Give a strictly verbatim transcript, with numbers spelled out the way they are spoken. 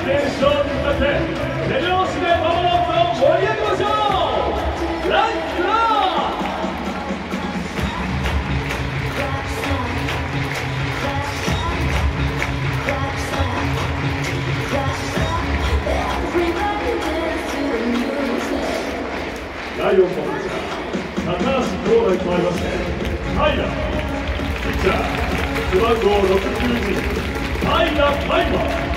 戦勝利に向かって手拍子でパワーアップを盛り上げましょう。ライクラライオンのピッチャー、高橋兄弟とありまして、平、ピッチャー、背番号ろくじゅうに、平大馬。